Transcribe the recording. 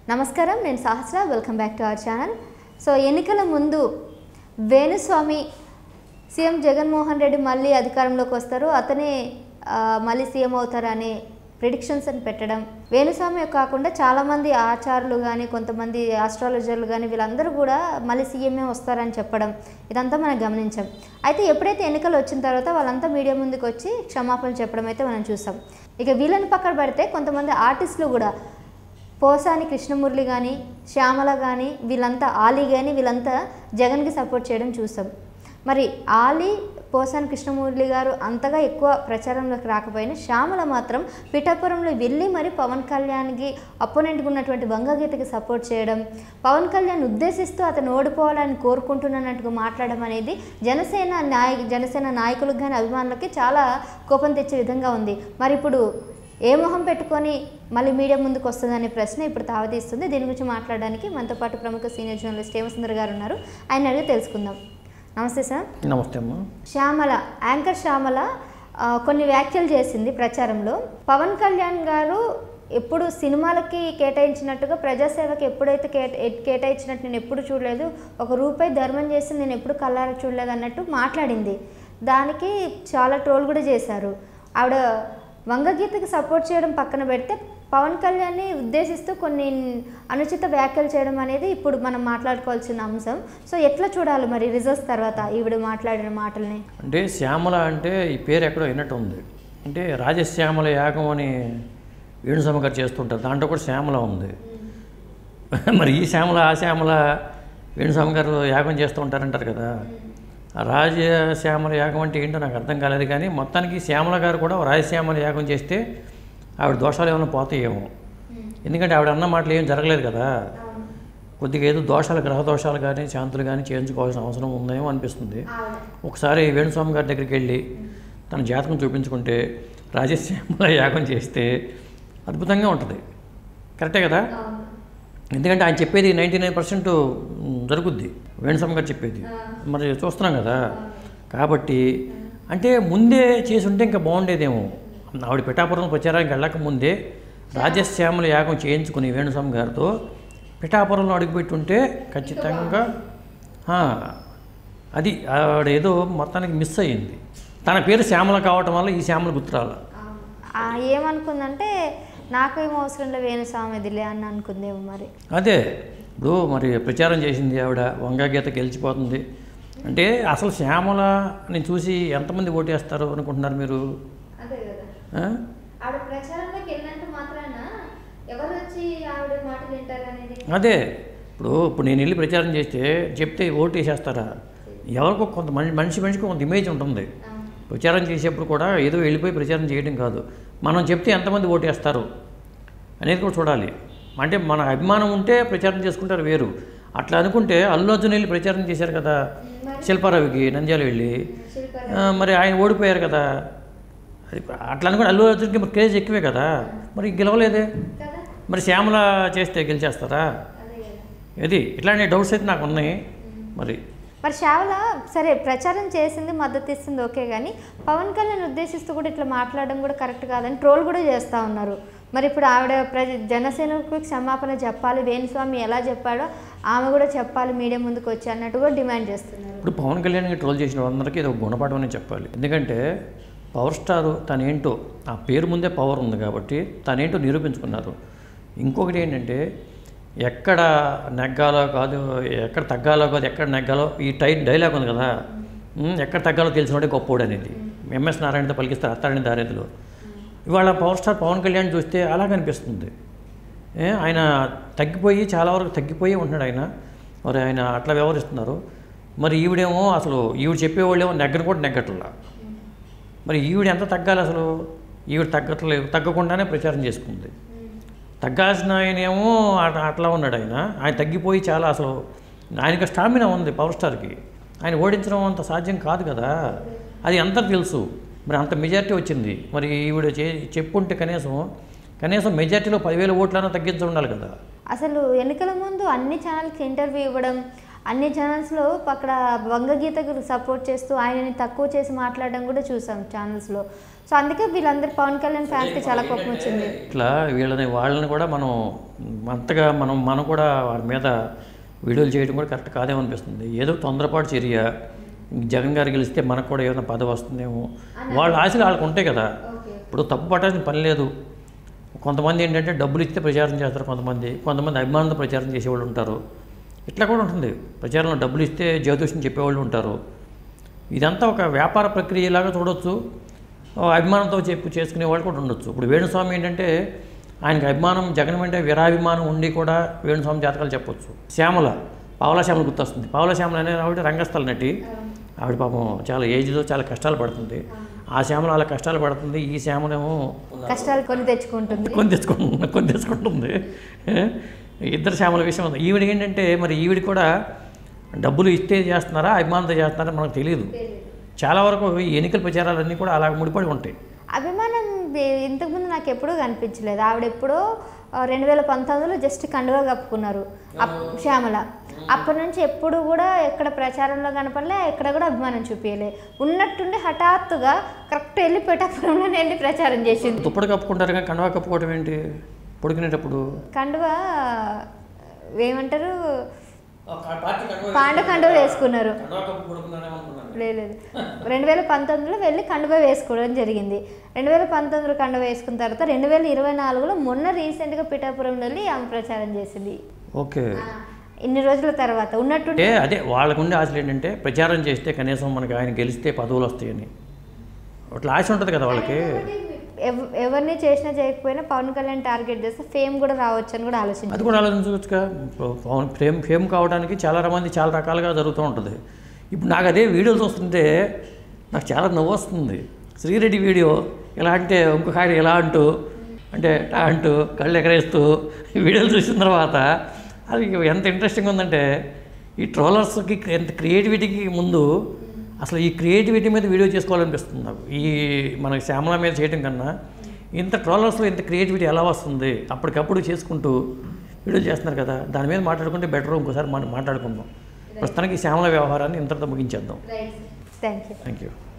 నమస్కారం, నేను Sahasra. Welcome back to our channel. So ఎన్నికల ముందు వేణుస్వామి సీఎం జగన్మోహన్ రెడ్డి మళ్ళీ అధికారంలోకి వస్తారు, అతనే మళ్ళీ సీఎం అవుతారనే ప్రిడిక్షన్స్ అని పెట్టడం, వేణుస్వామి కాకుండా చాలామంది ఆచార్యులు కానీ కొంతమంది ఆస్ట్రాలజర్లు కానీ వీళ్ళందరూ కూడా మళ్ళీ సీఎంఏ వస్తారని చెప్పడం, ఇదంతా మనం గమనించాం. అయితే ఎప్పుడైతే ఎన్నికలు వచ్చిన తర్వాత వాళ్ళంతా మీడియా ముందుకు వచ్చి క్షమాపణలు చెప్పడం అయితే మనం చూసాం. ఇక వీళ్ళని పక్కన పెడితే కొంతమంది ఆర్టిస్టులు కూడా పోసాని కృష్ణమురళి కానీ శ్యామల కానీ వీళ్ళంతా ఆలీ కానీ వీళ్ళంతా జగన్కి సపోర్ట్ చేయడం చూసాం. మరి ఆలీ పోసాని కృష్ణమురళి గారు అంతగా ఎక్కువ ప్రచారంలోకి రాకపోయినా శ్యామల మాత్రం పిఠాపురంలో వెళ్ళి మరి పవన్ కళ్యాణ్కి అపోనెంట్గా ఉన్నటువంటి వంగగీతకి సపోర్ట్ చేయడం, పవన్ కళ్యాణ్ ఉద్దేశిస్తూ అతను ఓడిపోవాలని కోరుకుంటున్నట్టుగా మాట్లాడడం అనేది జనసేన నాయకులకు కానీ అభిమానులకి చాలా కోపం తెచ్చే విధంగా ఉంది. మరి ఇప్పుడు ఏ మొహం పెట్టుకొని మళ్ళీ మీడియా ముందుకు వస్తుందనే ప్రశ్న ఇప్పుడు తావతీస్తుంది. దీని గురించి మాట్లాడడానికి మనతో పాటు ప్రముఖ సీనియర్ జర్నలిస్ట్ హేమసుందర్ గారు ఉన్నారు. ఆయన అడిగి తెలుసుకుందాం. నమస్తే సార్. నమస్తే అమ్మా. యాంకర్ శ్యామల కొన్ని వ్యాఖ్యలు చేసింది ప్రచారంలో. పవన్ కళ్యాణ్ గారు ఎప్పుడు సినిమాలకి కేటాయించినట్టుగా ప్రజాసేవకి ఎప్పుడైతే కేటాయించినట్టు నేను ఎప్పుడు చూడలేదు, ₹1 ధర్మం చేసి నేను ఎప్పుడు కళ్ళారా చూడలేదు అన్నట్టు మాట్లాడింది. దానికి చాలా ట్రోల్ కూడా చేశారు. ఆవిడ వంగగీతకి సపోర్ట్ చేయడం పక్కన పెడితే పవన్ కళ్యాణ్ని ఉద్దేశిస్తూ కొన్ని అనుచిత వ్యాఖ్యలు చేయడం అనేది ఇప్పుడు మనం మాట్లాడుకోవాల్సిన అంశం. సో ఎట్లా చూడాలి మరి రిజల్ట్స్ తర్వాత ఈవిడ మాట్లాడిన మాటల్ని? అంటే శ్యామల అంటే ఈ పేరు ఎక్కడో విన్నట్టు ఉంది. అంటే రాజశ్యామల యాగం అని వేణుస్వామి గారు చేస్తుంటారు, దాంట్లో కూడా శ్యామల ఉంది. మరి ఈ శ్యామల ఆ శ్యామల వేణుస్వామి గారు యాగం చేస్తూ ఉంటారంటారు కదా. రాజశ్యామల యాగం అంటే ఏంటో నాకు అర్థం కాలేదు. కానీ మొత్తానికి శ్యామల గారు కూడా రాజశ్యామల యాగం చేస్తే ఆవిడ దోషాలు ఏమైనా పోతాయేమో. ఎందుకంటే ఆవిడ అన్న మాటలు ఏం జరగలేదు కదా. కొద్దిగా ఏదో దోషాలు, గ్రహ దోషాలు కానీ శాంతులు కానీ చేయించుకోవాల్సిన అవసరం ఉందేమో అనిపిస్తుంది. ఒకసారి వేణుస్వామి గారి దగ్గరికి వెళ్ళి తన జాతకం చూపించుకుంటే రాజశ్యామల యాగం చేస్తే అద్భుతంగా ఉంటుంది. కరెక్టే కదా. ఎందుకంటే ఆయన చెప్పేది 99% జరుగుద్ది, వేణుస్వామి గారు చెప్పేది మరి చూస్తున్నాం కదా. కాబట్టి అంటే ముందే చేసి ఉంటే ఇంకా బాగుండేదేమో. ఆవిడ పిఠాపురం ప్రచారానికి వెళ్ళక ముందే రాజశ్యామల యాగం చేయించుకుని వేణుస్వామి గారితో పిఠాపురంలో అడుగుపెట్టుంటే ఖచ్చితంగా అది ఆవిడ ఏదో మొత్తానికి మిస్ అయ్యింది. తన పేరు శ్యామల కావటం వల్ల ఈ శ్యామల గుర్తురాల. ఏమనుకుందంటే నాకేమో అవసరం లేదు వేణుస్వామిదిలే అని అనుకుందేమో. మరి అదే ఇప్పుడు మరి ప్రచారం చేసింది ఆవిడ, వంగగీత గెలిచిపోతుంది అంటే అసలు శ్యామలని చూసి ఎంతమంది ఓటేస్తారు అనుకుంటున్నారు మీరు? అదే ఇప్పుడు నేను వెళ్ళి ప్రచారం చెప్తే ఓటు వేసేస్తారా? ఎవరికో కొంత మనిషికి కొంత ఇమేజ్ ఉంటుంది. ప్రచారం చేసేప్పుడు కూడా ఏదో వెళ్ళిపోయి ప్రచారం చేయడం కాదు, మనం చెప్తే ఎంతమంది ఓటు వేస్తారు అనేది కూడా చూడాలి. అంటే మన అభిమానం ఉంటే ప్రచారం చేసుకుంటారు వేరు. అట్లా అనుకుంటే అల్లు అర్జున్ వెళ్ళి ప్రచారం చేశారు కదా శిల్పారావుకి, నంద్యాల వెళ్ళి, మరి ఆయన ఓడిపోయారు కదా. అట్లా అనుకుంటే అల్లు అర్జున్కి మరి క్రేజ్ ఎక్కువే కదా, మరి గెలవలేదే. మరి శ్యామల చేస్తే గెలిచేస్తారా? ఇది ఇట్లాంటి డౌట్స్ అయితే నాకు ఉన్నాయి. మరి శ్యామల సరే ప్రచారం చేసింది, మద్దతు ఇస్తుంది, ఓకే. కానీ పవన్ కళ్యాణ్ ఉద్దేశిస్తూ కూడా ఇట్లా మాట్లాడడం కూడా కరెక్ట్ కాదని ట్రోల్ కూడా చేస్తూ ఉన్నారు. మరి ఇప్పుడు ఆవిడ జనసేనకు క్షమాపణ చెప్పాలి, వేణుస్వామి ఎలా చెప్పాడో ఆమె కూడా చెప్పాలి మీడియా ముందుకు వచ్చి అన్నట్టు కూడా డిమాండ్ చేస్తున్నారు. ఇప్పుడు పవన్ కళ్యాణ్కి ట్రోల్ చేసిన వాళ్ళందరికీ ఇది ఒక గుణపాఠం అని చెప్పాలి. ఎందుకంటే పవర్ స్టారు తనేంటో, ఆ పేరు ముందే పవర్ ఉంది కాబట్టి తనేంటో నిరూపించుకున్నారు. ఇంకొకటి ఏంటంటే ఎక్కడ నెగ్గాలో కాదు, ఎక్కడ తగ్గాలో కాదు, ఎక్కడ నెగ్గాలో ఈ డైలాగ్ ఉంది కదా, ఎక్కడ తగ్గాలో తెలిసినోడే గొప్పోడు అనేది ఎంఎస్ నారాయణతో పలికిస్తారు అత్తారని దారేదిలో. ఇవాళ పవర్ స్టార్ పవన్ కళ్యాణ్ చూస్తే అలా కనిపిస్తుంది. ఆయన తగ్గిపోయి చాలా వరకు తగ్గిపోయి ఉంటున్నాడు ఆయన. మరి ఆయన అట్లా వ్యవహరిస్తున్నారు. మరి ఈవిడేమో అసలు ఈవిడ చెప్పేవాళ్ళేమో నెగ్గట్లా. మరి ఈవిడ ఎంత తగ్గాలి అసలు? ఈవిడ తగ్గకుండానే ప్రచారం చేసుకుంది. తగ్గాల్సిన ఆయనేమో అట్లా ఉన్నాడు. ఆయన తగ్గిపోయి చాలా అసలు ఆయనకి స్టామినా ఉంది పవర్ స్టార్కి. ఆయన ఓడించడం అంత సాధ్యం కాదు కదా, అది అంతా తెలుసు. మరి అంత మెజారిటీ వచ్చింది. మరి ఈవిడ చెప్పుంటే కనీసం మెజారిటీలో 10,000 ఓట్లైనా తగ్గించి ఉండాలి కదా. అసలు ఎన్నికల ముందు అన్ని ఛానల్కి ఇంటర్వ్యూ ఇవ్వడం, అన్ని ఛానల్స్లో అక్కడ వంగగీతకు సపోర్ట్ చేస్తూ ఆయనని తక్కువ చేసి మాట్లాడడం కూడా చూసాం ఛానల్స్లో. సో అందుకే వీళ్ళందరూ పవన్ కళ్యాణ్ ఫ్యాన్స్కి చాలా కోపం వచ్చింది. ఇట్లా వాళ్ళని కూడా మనం అంతగా మనం కూడా వారి మీద వీడియోలు చేయడం కూడా కరెక్ట్ కాదేమో అనిపిస్తుంది. ఏదో తొందరపాటు చర్య, జగన్ గారు గెలిస్తే మనకు కూడా ఏదైనా పదవి వస్తుందేమో, వాళ్ళ ఆశలు వాళ్ళకు ఉంటాయి కదా. ఇప్పుడు తప్పు పట్టాల్సిన పని లేదు. కొంతమంది ఏంటంటే డబ్బులు ఇస్తే ప్రచారం చేస్తారు, కొంతమంది అభిమానంతో ప్రచారం చేసేవాళ్ళు ఉంటారు. ఇట్లా కూడా ఉంటుంది. ప్రచారంలో డబ్బులు ఇస్తే జ్యోతిష్యం చెప్పేవాళ్ళు ఉంటారు. ఇదంతా ఒక వ్యాపార ప్రక్రియలాగా చూడొచ్చు. అభిమానంతో చేసుకునే వాళ్ళు కూడా ఉండొచ్చు. ఇప్పుడు వేణుస్వామి ఏంటంటే ఆయనకి అభిమానం, జగన్ అంటే వీరాభిమానం ఉండి కూడా వేణుస్వామి జాతకాలు చెప్పొచ్చు. శ్యామల, పావలా శ్యామల గుర్తొస్తుంది. పావలా శ్యామల అనే ఆవిడ రంగస్థల నటి. ఆవిడ పాపం చాలా ఏజ్లో చాలా కష్టాలు పడుతుంది. ఆ శ్యామల అలా కష్టాలు పడుతుంది, ఈ శ్యామలేమో కష్టాలు కొని తెచ్చుకుంటుంది. ఇద్దరు శ్యామల విషయం ఉంది. ఈవిడ ఏంటంటే మరి ఈవిడ కూడా డబ్బులు ఇస్తే చేస్తున్నారా, అభిమానంతో చేస్తున్నారా మనకు తెలియదు. చాలా వరకు ఈ ఎన్నికల ప్రచారాలన్నీ కూడా అలా ముడిపడి ఉంటాయి. అభిమానం ఇంతకుముందు నాకు ఎప్పుడూ కనిపించలేదు. ఆవిడ ఎప్పుడో 2019లో జస్ట్ కండువా కప్పుకున్నారు శ్యామల. అప్పటి నుంచి ఎప్పుడు కూడా ఎక్కడ ప్రచారంలో కనపడలే, ఎక్కడ కూడా అభిమానం చూపించలే. ఉన్నట్టుండి హఠాత్తుగా కరెక్ట్ వెళ్ళి పిఠాపురంలోనే వెళ్ళి ప్రచారం చేసింది. దుప్పటి కప్పుకుంటారు కానీ కండువా కప్పుకోవడం ఏంటి? పొడికినేటప్పుడు కండువా ఏమంటారు, పాండు కండువా వేసుకున్నారు. లేదు 2019లో వెళ్ళి కండువా వేసుకోవడం జరిగింది. 2019లో కండువా వేసుకున్న తర్వాత 2024లో మొన్న రీసెంట్గా పిఠాపురంలో వెళ్ళి ఆమె ప్రచారం చేసింది. ఓకే, ఇన్ని రోజుల తర్వాత ఉన్నట్టుంటే అదే వాళ్ళకుండే ఆశలు ఏంటంటే ప్రచారం చేస్తే కనీసం మనకి ఆయన గెలిస్తే పదవులు వస్తాయని అట్లా ఆశ ఉంటుంది కదా వాళ్ళకి. ఎవరిని చేసినా చేయకపోయినా పవన్ కళ్యాణ్ టార్గెట్ చేస్తే ఫేమ్ కూడా రావచ్చు అని కూడా ఆలోచించారు. అది కూడా ఆలోచించవచ్చుగా. ఫేమ్ కావడానికి చాలా మంది చాలా రకాలుగా జరుగుతూ ఉంటుంది. ఇప్పుడు నాకు అదే వీడియోలు చూస్తుంటే నాకు చాలా నవ్వు వస్తుంది. శ్రీరెడ్డి వీడియో ఎలా అంటే ఇంకొక ఆయన ఎలా అంటూ కళ్ళు ఎగరేస్తూ వీడియోలు చూసిన తర్వాత అది ఎంత ఇంట్రెస్టింగ్ ఉందంటే, ఈ ట్రోలర్స్కి ఎంత క్రియేటివిటీకి ముందు అసలు ఈ క్రియేటివిటీ మీద వీడియో చేసుకోవాలనిపిస్తుంది నాకు. ఈ మనకి శ్యామల మీద చేయడం కన్నా ఇంత ట్రోలర్స్లో ఇంత క్రియేటివిటీ ఎలా వస్తుంది, అప్పటికప్పుడు చేసుకుంటూ వీడియో చేస్తున్నారు కదా. దాని మీద మాట్లాడుకుంటే బెటర్. ఇంకోసారి మనం మాట్లాడుకుందాం. ప్రస్తుతానికి శ్యామల వ్యవహారాన్ని ఇంతటితో ముగించేద్దాం. Thank you.